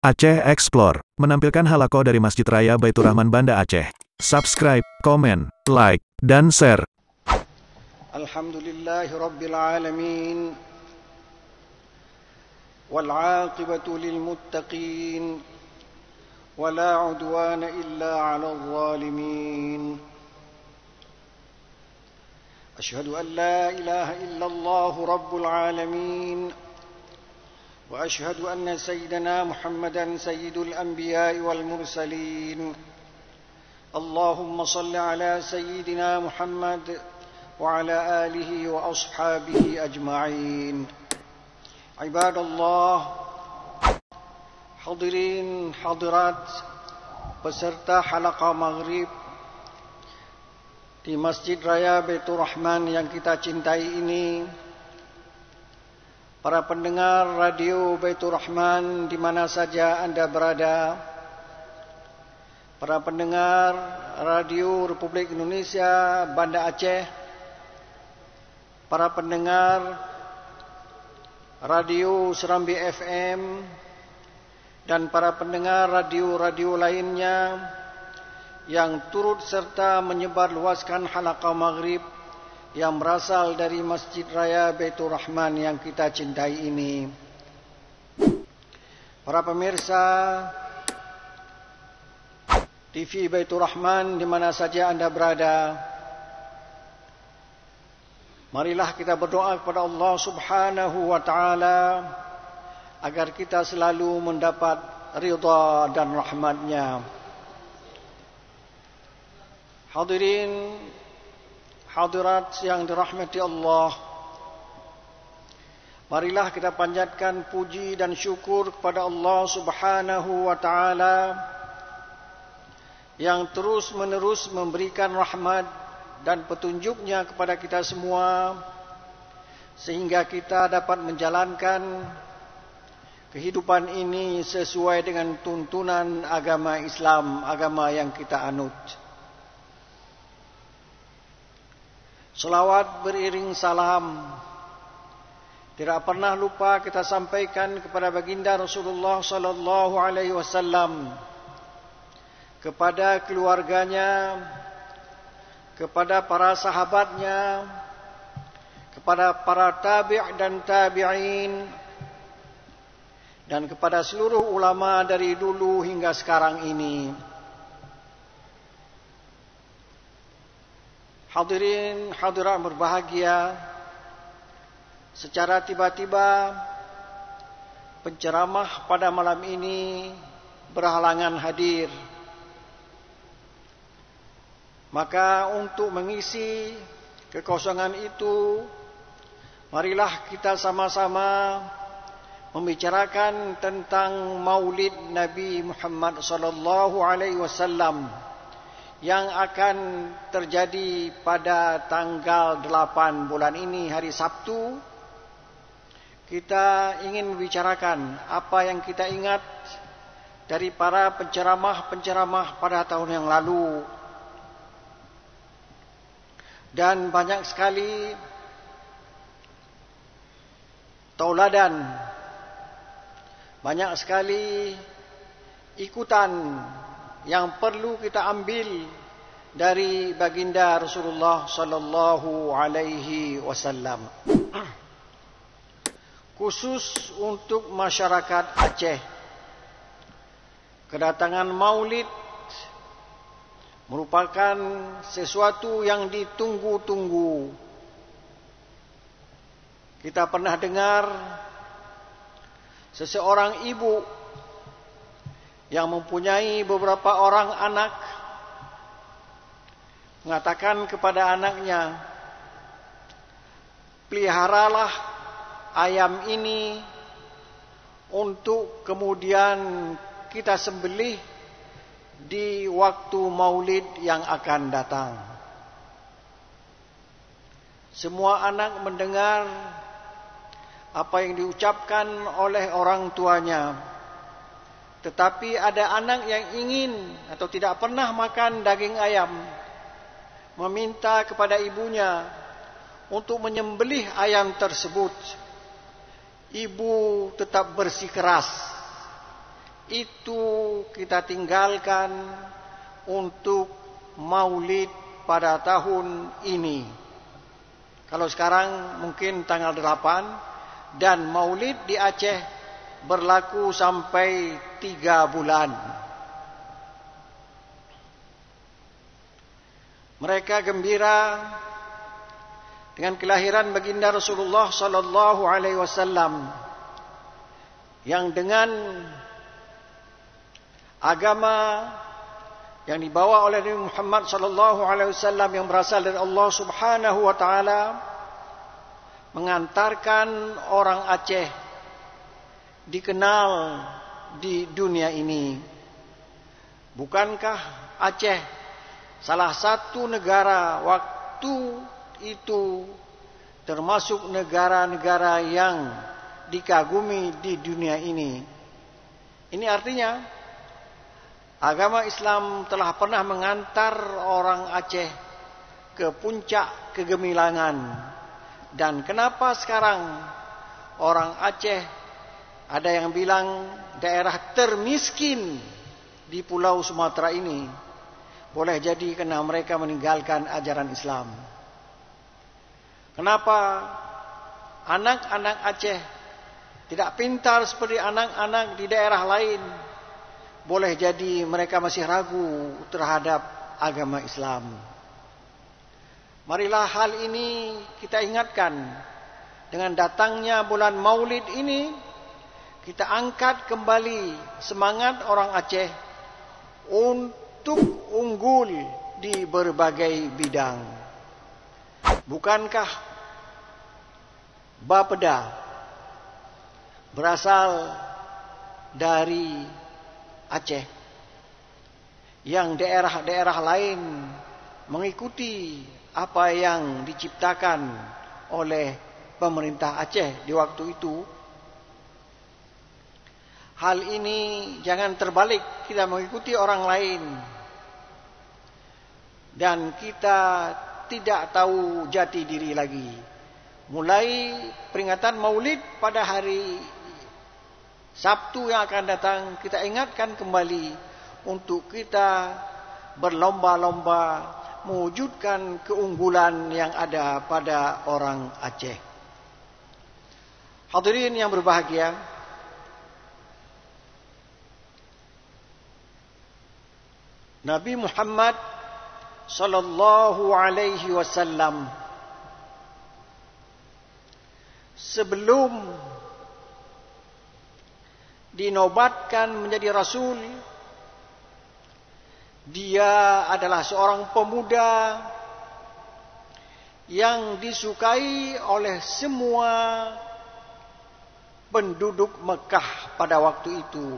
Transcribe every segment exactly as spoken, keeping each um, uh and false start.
Aceh Explore menampilkan halaqah dari Masjid Raya Baitur Rahman Banda Aceh. Subscribe, komen, like, dan share. Alhamdulillahi Rabbil Alamin, wal aqibatu lil muttaqin, wala udwana illa ala zalimin. Ashhadu an la ilaha illallah Rabbul Alamin, وأشهد أن سيدنا محمدا سيد الأنبياء والمرسلين. اللهم صل على سيدنا محمد وعلى آله وأصحابه أجمعين. عباد الله, hadirin hadirat peserta halaqah maghrib di Masjid Raya Baitur Rahman yang kita cintai ini, para pendengar radio Baitur Rahman di mana saja Anda berada, para pendengar radio Republik Indonesia Banda Aceh, para pendengar radio Serambi F M, dan para pendengar radio-radio lainnya yang turut serta menyebarluaskan halaqah maghrib yang berasal dari Masjid Raya Baitur Rahman yang kita cintai ini. Para pemirsa T V Baitur Rahman di mana saja Anda berada, marilah kita berdoa kepada Allah Subhanahu wa taala agar kita selalu mendapat ridha dan rahmat-Nya. Hadirin hadirat yang dirahmati Allah, marilah kita panjatkan puji dan syukur kepada Allah Subhanahu wa taala yang terus-menerus memberikan rahmat dan petunjuk-Nya kepada kita semua sehingga kita dapat menjalankan kehidupan ini sesuai dengan tuntunan agama Islam, agama yang kita anut. Salawat beriring salam tidak pernah lupa kita sampaikan kepada baginda Rasulullah sallallahu alaihi wasallam, kepada keluarganya, kepada para sahabatnya, kepada para tabi' dan tabi'in, dan kepada seluruh ulama dari dulu hingga sekarang ini. Hadirin hadirat berbahagia, secara tiba-tiba penceramah pada malam ini berhalangan hadir. Maka untuk mengisi kekosongan itu, marilah kita sama-sama membicarakan tentang Maulid Nabi Muhammad sallallahu alaihi wasallam yang akan terjadi pada tanggal delapan bulan ini, hari Sabtu. Kita ingin membicarakan apa yang kita ingat dari para penceramah-penceramah pada tahun yang lalu. Dan banyak sekali tauladan, banyak sekali ikutan yang perlu kita ambil dari baginda Rasulullah sallallahu alaihi wasallam. Khusus untuk masyarakat Aceh, kedatangan Maulid merupakan sesuatu yang ditunggu-tunggu. Kita pernah dengar seseorang ibu yang mempunyai beberapa orang anak mengatakan kepada anaknya, peliharalah ayam ini untuk kemudian kita sembelih di waktu Maulid yang akan datang. Semua anak mendengar apa yang diucapkan oleh orang tuanya. Tetapi ada anak yang ingin atau tidak pernah makan daging ayam, meminta kepada ibunya untuk menyembelih ayam tersebut. Ibu tetap bersikeras itu kita tinggalkan untuk maulid pada tahun ini. Kalau sekarang mungkin tanggal delapan, dan maulid di Aceh berlaku sampai tiga bulan. Mereka gembira dengan kelahiran baginda Rasulullah sallallahu alaihi wasallam yang dengan agama yang dibawa oleh Nabi Muhammad sallallahu alaihi wasallam yang berasal dari Allah Subhanahu wa taala mengantarkan orang Aceh dikenal di dunia ini. Bukankah Aceh salah satu negara waktu itu termasuk negara-negara yang dikagumi di dunia ini? Ini artinya agama Islam telah pernah mengantar orang Aceh ke puncak kegemilangan. Dan kenapa sekarang orang Aceh ada yang bilang daerah termiskin di Pulau Sumatera ini? Boleh jadi karena mereka meninggalkan ajaran Islam. Kenapa anak-anak Aceh tidak pintar seperti anak-anak di daerah lain? Boleh jadi mereka masih ragu terhadap agama Islam. Marilah hal ini kita ingatkan. Dengan datangnya bulan Maulid ini, kita angkat kembali semangat orang Aceh untuk unggul di berbagai bidang. Bukankah Bapeda berasal dari Aceh, yang daerah-daerah lain mengikuti apa yang diciptakan oleh pemerintah Aceh di waktu itu? Hal ini jangan terbalik, kita mengikuti orang lain dan kita tidak tahu jati diri lagi. Mulai peringatan Maulid pada hari Sabtu yang akan datang, kita ingatkan kembali untuk kita berlomba-lomba mewujudkan keunggulan yang ada pada orang Aceh. Hadirin yang berbahagia, Nabi Muhammad sallallahu alaihi wasallam sebelum dinobatkan menjadi rasul, dia adalah seorang pemuda yang disukai oleh semua penduduk Mekah pada waktu itu.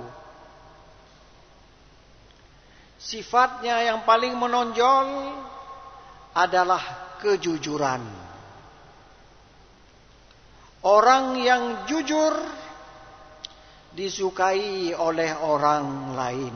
Sifatnya yang paling menonjol adalah kejujuran. Orang yang jujur disukai oleh orang lain.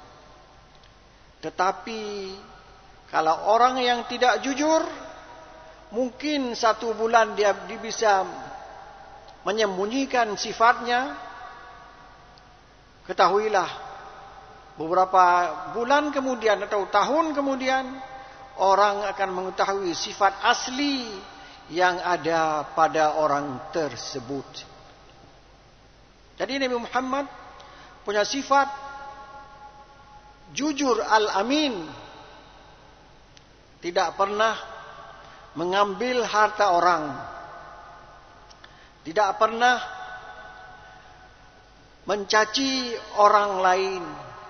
Tetapi kalau orang yang tidak jujur, mungkin satu bulan dia bisa menyembunyikan sifatnya. Ketahuilah, beberapa bulan kemudian atau tahun kemudian, orang akan mengetahui sifat asli yang ada pada orang tersebut. Jadi Nabi Muhammad punya sifat jujur al-amin. Tidak pernah mengambil harta orang. Tidak pernah mencaci orang lain.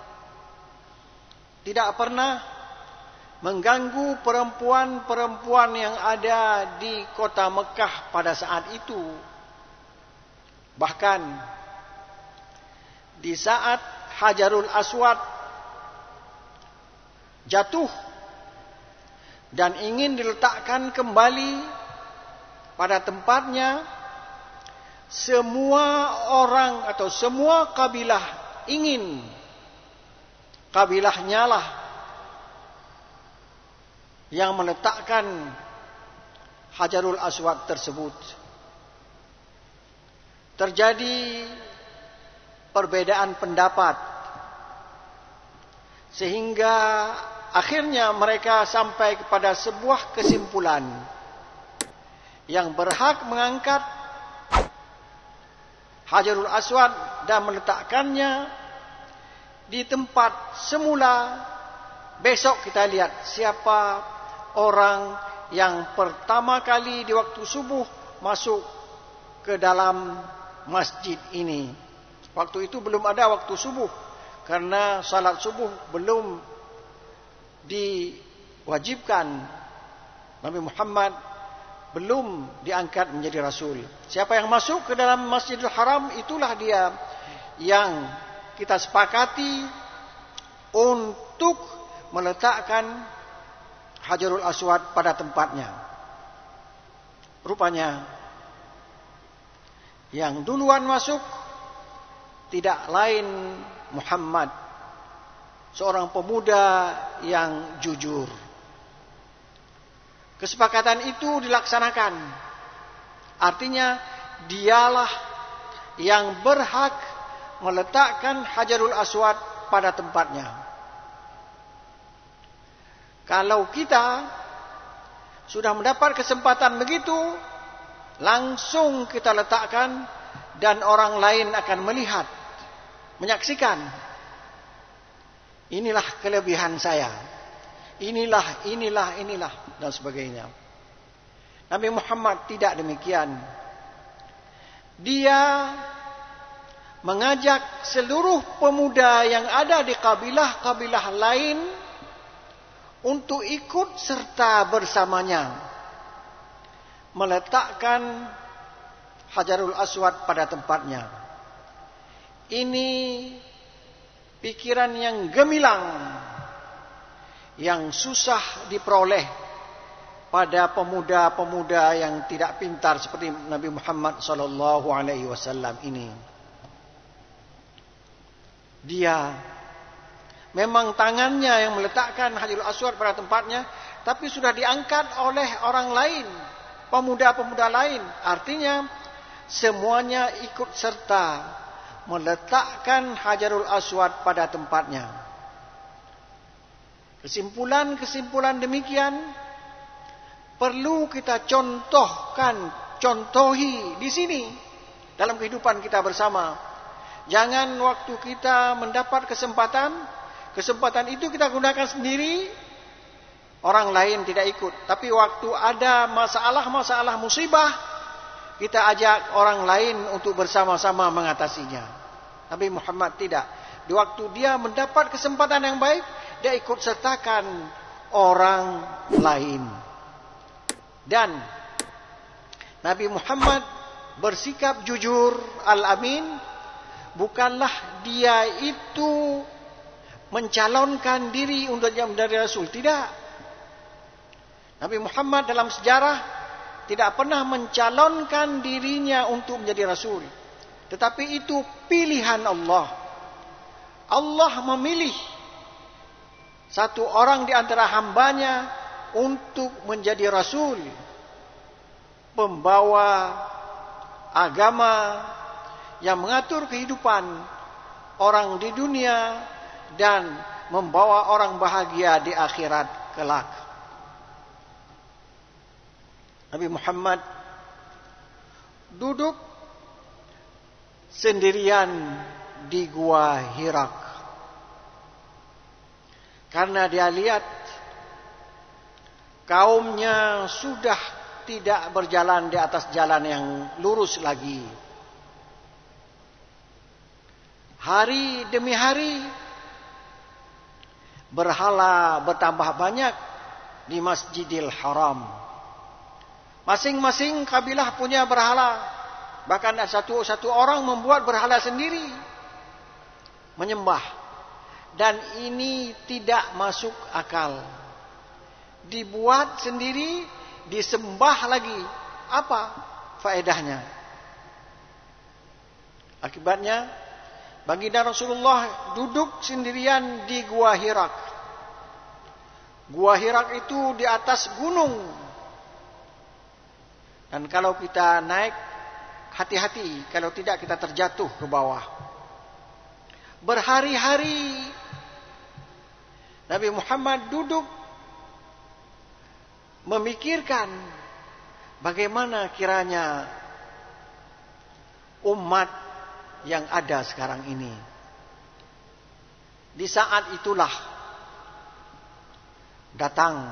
Tidak pernah mengganggu perempuan-perempuan yang ada di kota Mekah pada saat itu. Bahkan di saat Hajarul Aswad jatuh dan ingin diletakkan kembali pada tempatnya, semua orang atau semua kabilah ingin kabilahnya lah yang meletakkan Hajarul Aswad tersebut. Terjadi perbedaan pendapat Sehingga akhirnya mereka sampai kepada sebuah kesimpulan yang berhak mengangkat Hajarul Aswad dan meletakkannya di tempat semula. Besok kita lihat siapa orang yang pertama kali di waktu subuh masuk ke dalam masjid ini. Waktu itu belum ada waktu subuh, karena salat subuh belum diwajibkan. Nabi Muhammad belum diangkat menjadi Rasul. Siapa yang masuk ke dalam Masjidil Haram, itulah dia yang kita sepakati untuk meletakkan Hajarul Aswad pada tempatnya. Rupanya yang duluan masuk tidak lain Muhammad, seorang pemuda yang jujur. Kesepakatan itu dilaksanakan. Artinya dialah yang berhak meletakkan Hajarul Aswad pada tempatnya. Kalau kita sudah mendapat kesempatan begitu, langsung kita letakkan dan orang lain akan melihat, menyaksikan. Inilah kelebihan saya. Inilah, inilah, inilah dan sebagainya. Nabi Muhammad tidak demikian. Dia mengajak seluruh pemuda yang ada di kabilah-kabilah lain untuk ikut serta bersamanya meletakkan Hajarul Aswad pada tempatnya. Ini pikiran yang gemilang, yang susah diperoleh pada pemuda-pemuda yang tidak pintar seperti Nabi Muhammad sallallahu alaihi wasallam ini. Dia memang tangannya yang meletakkan Hajarul Aswad pada tempatnya, tapi sudah diangkat oleh orang lain, pemuda-pemuda lain. Artinya semuanya ikut serta meletakkan Hajarul Aswad pada tempatnya. Kesimpulan-kesimpulan demikian perlu kita contohkan, contohi di sini dalam kehidupan kita bersama. Jangan waktu kita mendapat kesempatan, kesempatan itu kita gunakan sendiri, orang lain tidak ikut. Tapi waktu ada masalah-masalah musibah, kita ajak orang lain untuk bersama-sama mengatasinya. Nabi Muhammad tidak. Di waktu dia mendapat kesempatan yang baik, dia ikut sertakan orang lain. Dan Nabi Muhammad bersikap jujur, al-amin. Bukanlah dia itu mencalonkan diri untuk menjadi Rasul. Tidak. Nabi Muhammad dalam sejarah tidak pernah mencalonkan dirinya untuk menjadi Rasul. Tetapi itu pilihan Allah. Allah memilih satu orang di antara hambanya untuk menjadi Rasul, pembawa agama yang mengatur kehidupan orang di dunia dan membawa orang bahagia di akhirat kelak. Nabi Muhammad duduk sendirian di gua Hirak. Karena dia lihat kaumnya sudah tidak berjalan di atas jalan yang lurus lagi. Hari demi hari berhala bertambah banyak di Masjidil Haram. Masing-masing kabilah punya berhala. Bahkan satu-satu orang membuat berhala sendiri, menyembah. Dan ini tidak masuk akal. Dibuat sendiri, disembah lagi. Apa faedahnya? Akibatnya, baginda Rasulullah duduk sendirian di Gua Hirak. Gua Hirak itu di atas gunung. Dan kalau kita naik, hati-hati. Kalau tidak kita terjatuh ke bawah. Berhari-hari Nabi Muhammad duduk memikirkan bagaimana kiranya umat yang ada sekarang ini. Di saat itulah datang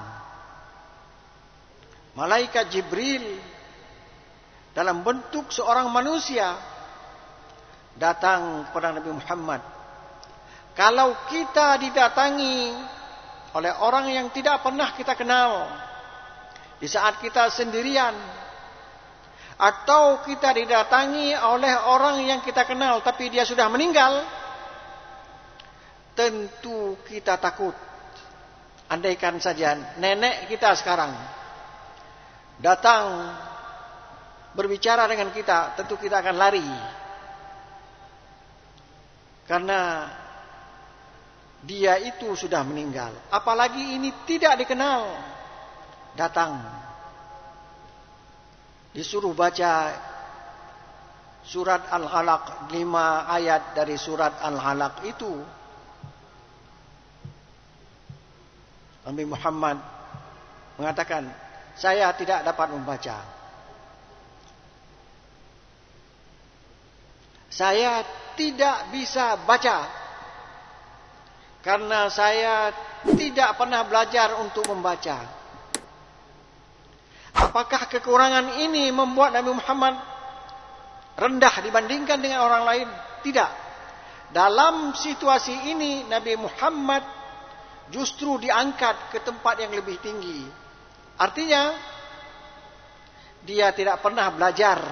malaikat Jibril dalam bentuk seorang manusia datang kepada Nabi Muhammad. Kalau kita didatangi oleh orang yang tidak pernah kita kenal, di saat kita sendirian, atau kita didatangi oleh orang yang kita kenal tapi dia sudah meninggal, tentu kita takut. Andaikan saja nenek kita sekarang datang berbicara dengan kita, tentu kita akan lari. Karena dia itu sudah meninggal. Apalagi ini tidak dikenal. Datang. Disuruh baca surat Al-Alaq, lima ayat dari surat Al-Alaq itu. Nabi Muhammad mengatakan, saya tidak dapat membaca. Saya tidak bisa baca. Karena saya tidak pernah belajar untuk membaca. Apakah kekurangan ini membuat Nabi Muhammad rendah dibandingkan dengan orang lain? Tidak. Dalam situasi ini Nabi Muhammad justru diangkat ke tempat yang lebih tinggi. Artinya dia tidak pernah belajar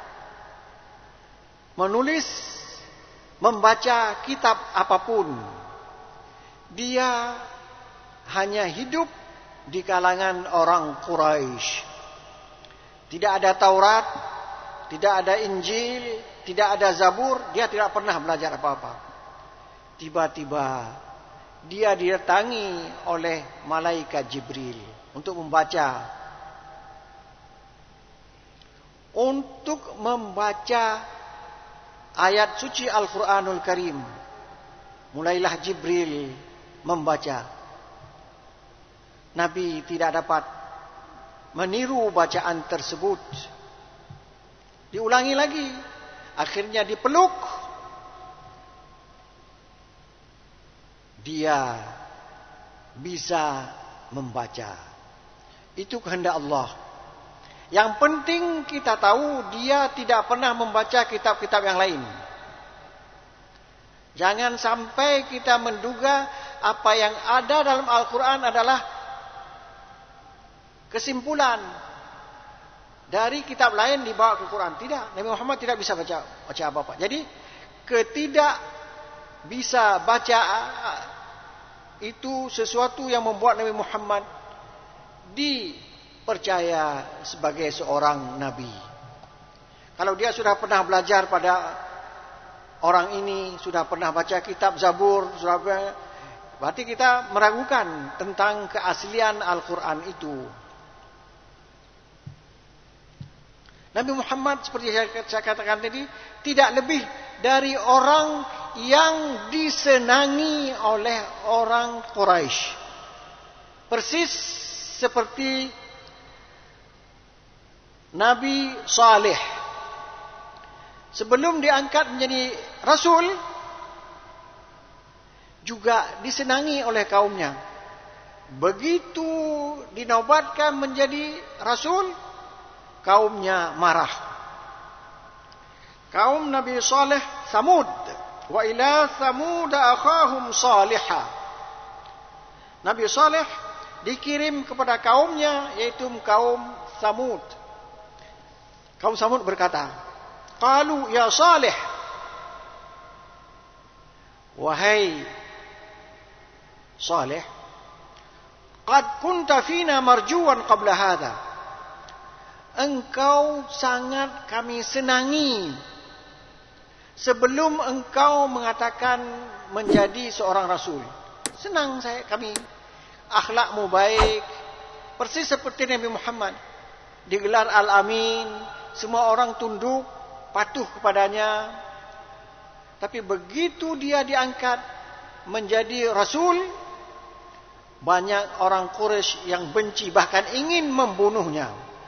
menulis, membaca kitab apapun. Dia hanya hidup di kalangan orang Quraisy. Tidak ada Taurat, tidak ada Injil, tidak ada Zabur. Dia tidak pernah belajar apa-apa. Tiba-tiba dia didatangi oleh malaikat Jibril untuk membaca. Untuk membaca ayat suci Al-Quranul Karim. Mulailah Jibril membaca. Nabi tidak dapat meniru bacaan tersebut. Diulangi lagi. Akhirnya dipeluk. Dia bisa membaca. Itu kehendak Allah. Yang penting kita tahu dia tidak pernah membaca kitab-kitab yang lain. Jangan sampai kita menduga apa yang ada dalam Al-Quran adalah kesimpulan dari kitab lain dibawa ke Quran. Tidak, Nabi Muhammad tidak bisa baca baca apa-apa. Jadi ketidak bisa baca itu sesuatu yang membuat Nabi Muhammad dipercaya sebagai seorang nabi. Kalau dia sudah pernah belajar pada orang ini, sudah pernah baca kitab Zabur, sudah pernah, berarti kita meragukan tentang keaslian Al-Quran itu. Nabi Muhammad seperti saya katakan tadi, tidak lebih dari orang yang disenangi oleh orang Quraisy. Persis seperti Nabi Saleh. Sebelum diangkat menjadi Rasul, juga disenangi oleh kaumnya. Begitu dinobatkan menjadi Rasul, kaumnya marah. Kaum Nabi Saleh, Samud. Wa ila Samud akhahum Salihah. Nabi Saleh dikirim kepada kaumnya, yaitu kaum Samud. Kaum Samud berkata, qalu ya Saleh, wahai Saleh, qad kunta fina marjuwan qabla hadha. Engkau sangat kami senangi sebelum engkau mengatakan menjadi seorang rasul. Senang saya kami, akhlakmu baik, persis seperti Nabi Muhammad. Digelar Al-Amin, semua orang tunduk, patuh kepadanya. Tapi begitu dia diangkat menjadi Rasul, banyak orang Quraisy yang benci, bahkan ingin membunuhnya.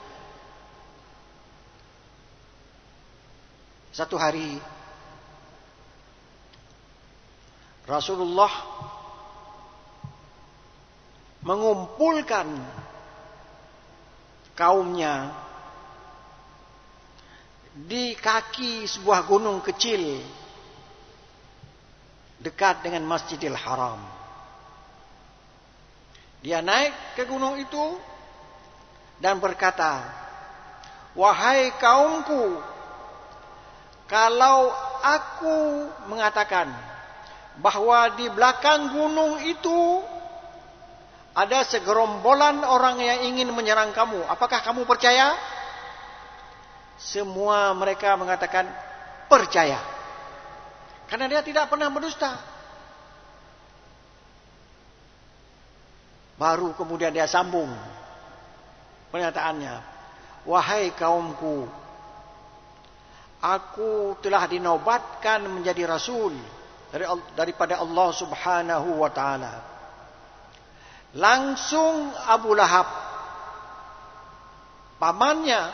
Satu hari Rasulullah mengumpulkan kaumnya di kaki sebuah gunung kecil dekat dengan Masjidil Haram. Dia naik ke gunung itu dan berkata, "Wahai kaumku, kalau aku mengatakan bahwa di belakang gunung itu ada segerombolan orang yang ingin menyerang kamu, apakah kamu percaya?" Semua mereka mengatakan percaya, karena dia tidak pernah berdusta. Baru kemudian dia sambung pernyataannya, "Wahai kaumku, aku telah dinobatkan menjadi rasul dari daripada Allah Subhanahu wa taala." Langsung Abu Lahab, pamannya,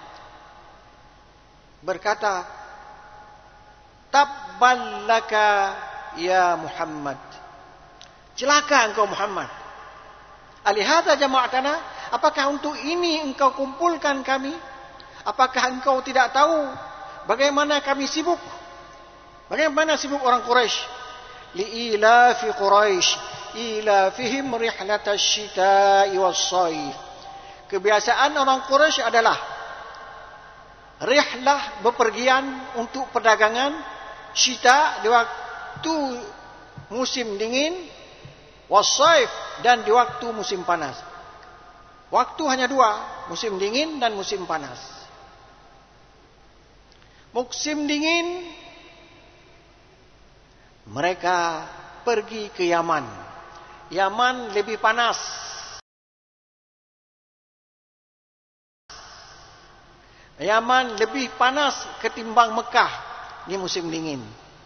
berkata, "Tabban laka ya Muhammad." Celaka engkau Muhammad. "Alihada jama'atana?" Apakah untuk ini engkau kumpulkan kami? Apakah engkau tidak tahu bagaimana kami sibuk? Bagaimana sibuk orang Quraisy? Li'ilafi Quraisy ilafihim rihlatash shita'i was-shayf. Kebiasaan orang Quraisy adalah rihlah, bepergian untuk perdagangan, syita di waktu musim dingin, was-shayf dan di waktu musim panas. Waktu hanya dua, musim dingin dan musim panas. Musim dingin mereka pergi ke Yaman. Yaman lebih panas. Yaman lebih panas ketimbang Mekah di musim dingin.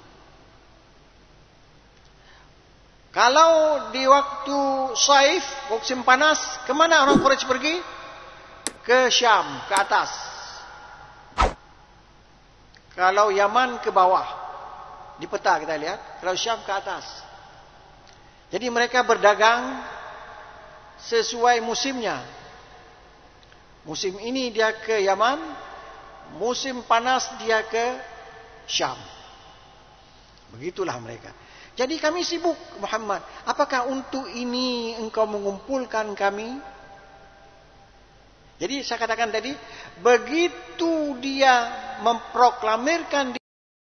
Kalau di waktu Saif, musim panas, kemana orang Quraisy pergi? Ke Syam, ke atas. Kalau Yaman ke bawah, di peta kita lihat. Kalau Syam ke atas. Jadi mereka berdagang sesuai musimnya. Musim ini dia ke Yaman, musim panas dia ke Syam. Begitulah mereka. Jadi kami sibuk, Muhammad. Apakah untuk ini engkau mengumpulkan kami? Jadi saya katakan tadi, begitu dia memproklamirkan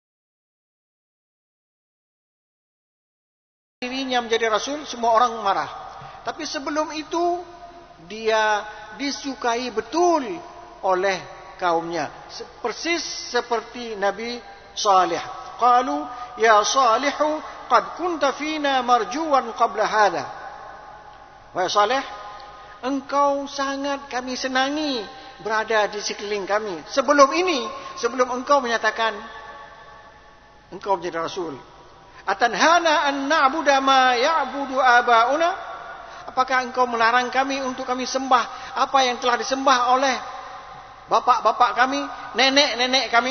dirinya menjadi Rasul, semua orang marah. Tapi sebelum itu, dia disukai betul oleh kaumnya. Persis seperti Nabi Salih. Qalu ya Salihu qad kunta fina marjuwan qabla hadha. Wahai Salih, engkau sangat kami senangi berada di sekeliling kami. Sebelum ini, sebelum engkau menyatakan engkau menjadi Rasul. Atanhana an na'budu ma ya'budu aba'una? Apakah engkau melarang kami untuk kami sembah apa yang telah disembah oleh bapak-bapak kami, nenek-nenek kami?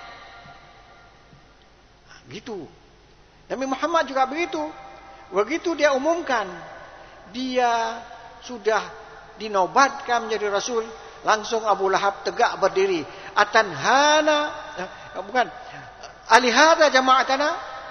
Gitu. Nabi Muhammad juga begitu. Begitu dia umumkan, dia sudah dinobatkan menjadi Rasul, langsung Abu Lahab tegak berdiri. Atanhana, eh, bukan, alihada jama'atana?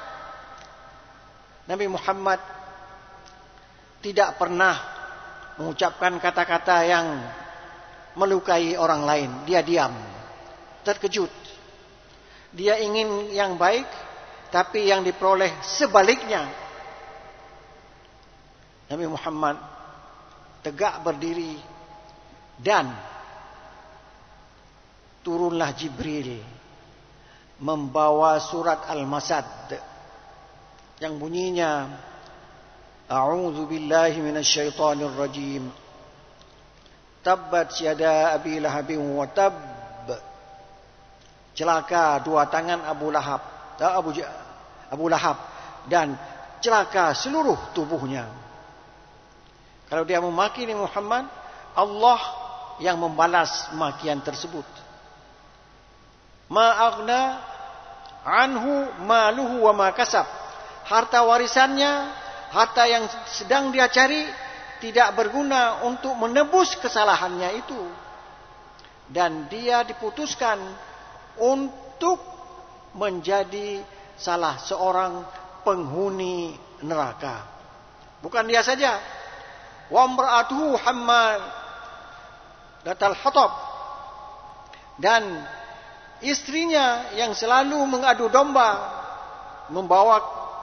Nabi Muhammad tidak pernah mengucapkan kata-kata yang melukai orang lain. Dia diam, terkejut. Dia ingin yang baik, tapi yang diperoleh sebaliknya. Nabi Muhammad tegak berdiri dan turunlah Jibril membawa surat Al-Masad yang bunyinya, A'udzu billahi minasyaitonir rajim. Tabbat yada Abi Lahabin wa tab. Celaka dua tangan Abu Lahab, Abu Abu Lahab, dan celaka seluruh tubuhnya. Kalau dia memaki Nabi Muhammad, Allah yang membalas makian tersebut. Ma aghna anhu maluhu wa ma kasab. Harta warisannya, harta yang sedang dia cari tidak berguna untuk menebus kesalahannya itu. Dan dia diputuskan untuk menjadi salah seorang penghuni neraka. Bukan dia saja. Wa imra'atuhu hammalatal hatab. Dan istrinya yang selalu mengadu domba, membawa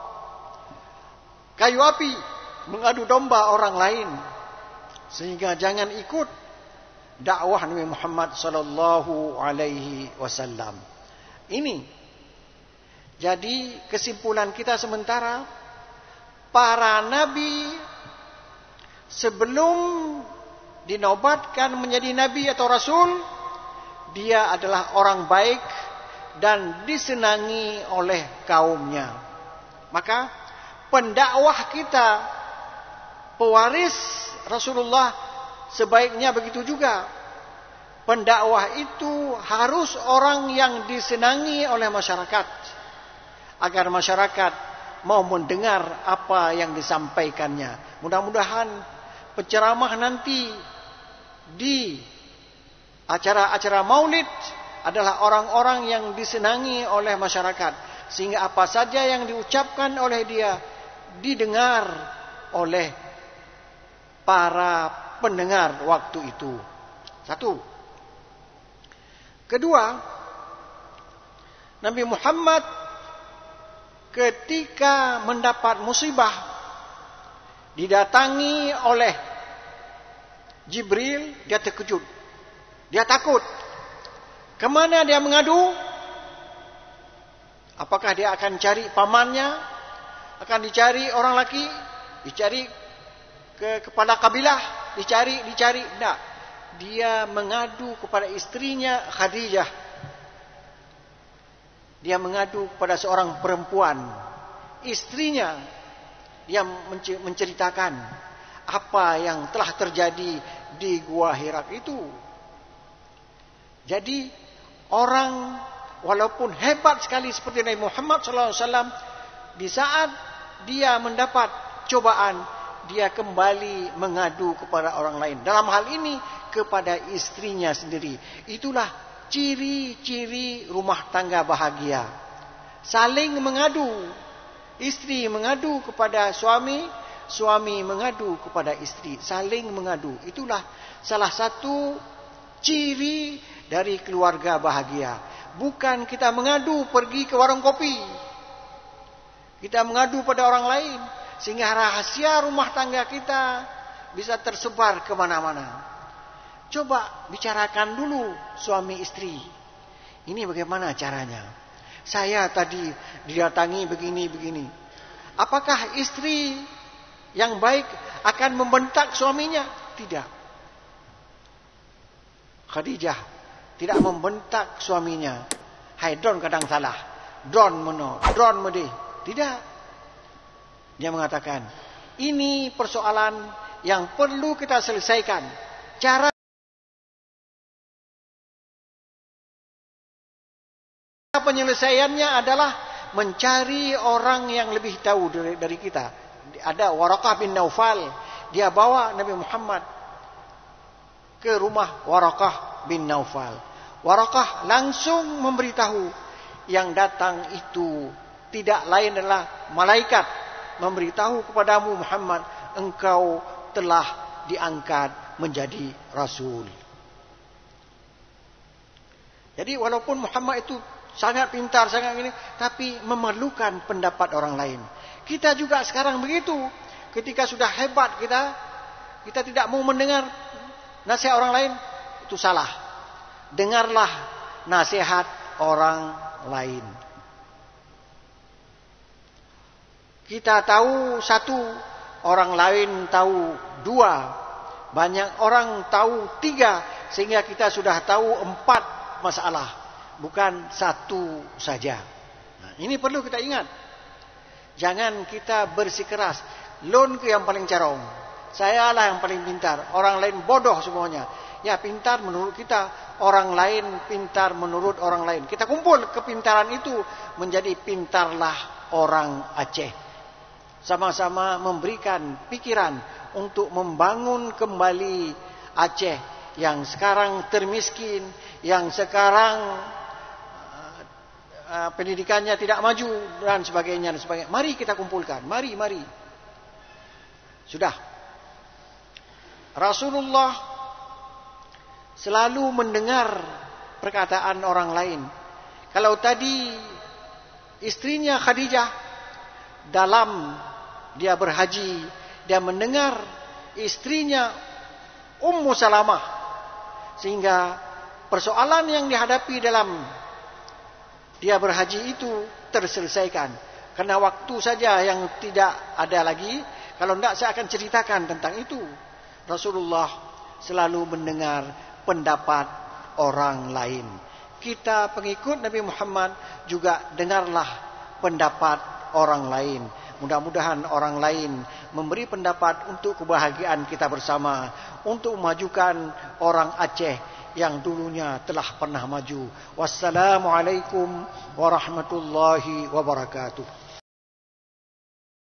kayu api, mengadu domba orang lain. Sehingga jangan ikut dakwah Nabi Muhammad sallallahu alaihi wasallam. Ini jadi kesimpulan kita sementara, para nabi sebelum dinobatkan menjadi nabi atau rasul, dia adalah orang baik dan disenangi oleh kaumnya. Maka pendakwah kita, pewaris Rasulullah, sebaiknya begitu juga. Pendakwah itu harus orang yang disenangi oleh masyarakat, agar masyarakat mau mendengar apa yang disampaikannya. Mudah-mudahan penceramah nanti di acara-acara maulid adalah orang-orang yang disenangi oleh masyarakat, sehingga apa saja yang diucapkan oleh dia didengar oleh para pendengar waktu itu. Satu. Kedua, Nabi Muhammad ketika mendapat musibah, didatangi oleh Jibril, dia terkejut. Dia takut. Kemana dia mengadu? Apakah dia akan cari pamannya? Akan dicari orang laki? Dicari ke kepada kabilah? Dicari, dicari? Tidak. Dia mengadu kepada istrinya Khadijah. Dia mengadu kepada seorang perempuan, istrinya. Dia menceritakan apa yang telah terjadi di Gua Hira itu. Jadi orang walaupun hebat sekali seperti Nabi Muhammad sallallahu alaihi wasallam, di saat dia mendapat cobaan, dia kembali mengadu kepada orang lain. Dalam hal ini kepada istrinya sendiri. Itulah ciri-ciri rumah tangga bahagia. Saling mengadu. Istri mengadu kepada suami, suami mengadu kepada istri. Saling mengadu. Itulah salah satu ciri dari keluarga bahagia. Bukan kita mengadu pergi ke warung kopi. Kita mengadu pada orang lain, sehingga rahasia rumah tangga kita bisa tersebar kemana-mana. Coba bicarakan dulu suami istri. Ini bagaimana caranya? Saya tadi didatangi begini-begini. Apakah istri yang baik akan membentak suaminya? Tidak. Khadijah tidak membentak suaminya. Hai don kadang salah. Don meno, don mede. Tidak. Dia mengatakan, ini persoalan yang perlu kita selesaikan. Cara penyelesaiannya adalah mencari orang yang lebih tahu dari, dari kita. Ada Waraqah bin Naufal. Dia bawa Nabi Muhammad ke rumah Waraqah bin Naufal. Waraqah langsung memberitahu, yang datang itu tidak lain adalah malaikat memberitahu kepadamu Muhammad, engkau telah diangkat menjadi rasul. Jadi walaupun Muhammad itu sangat pintar, sangat ini, tapi memerlukan pendapat orang lain. Kita juga sekarang begitu. Ketika sudah hebat kita, kita tidak mau mendengar nasihat orang lain, itu salah. Dengarlah nasihat orang lain. Kita tahu satu, orang lain tahu dua, banyak orang tahu tiga, sehingga kita sudah tahu empat masalah, bukan satu saja. Nah, ini perlu kita ingat. Jangan kita bersikeras lon ke yang paling carong, Sayalah yang paling pintar, orang lain bodoh semuanya. Ya, pintar menurut kita, orang lain pintar menurut orang lain. Kita kumpul kepintaran itu menjadi pintarlah orang Aceh. Sama-sama memberikan pikiran untuk membangun kembali Aceh yang sekarang termiskin, yang sekarang uh, pendidikannya tidak maju dan sebagainya dan sebagainya. Mari kita kumpulkan, mari, mari. Sudah. Rasulullah selalu mendengar perkataan orang lain. Kalau tadi istrinya Khadijah dalam dia berhaji, dia mendengar istrinya Ummu Salamah, sehingga persoalan yang dihadapi dalam dia berhaji itu terselesaikan. Karena waktu saja yang tidak ada lagi. Kalau tidak saya akan ceritakan tentang itu. Rasulullah selalu mendengar pendapat orang lain. Kita pengikut Nabi Muhammad juga dengarlah pendapat orang lain. Mudah-mudahan orang lain memberi pendapat untuk kebahagiaan kita bersama, untuk memajukan orang Aceh yang dulunya telah pernah maju. Wassalamualaikum warahmatullahi wabarakatuh.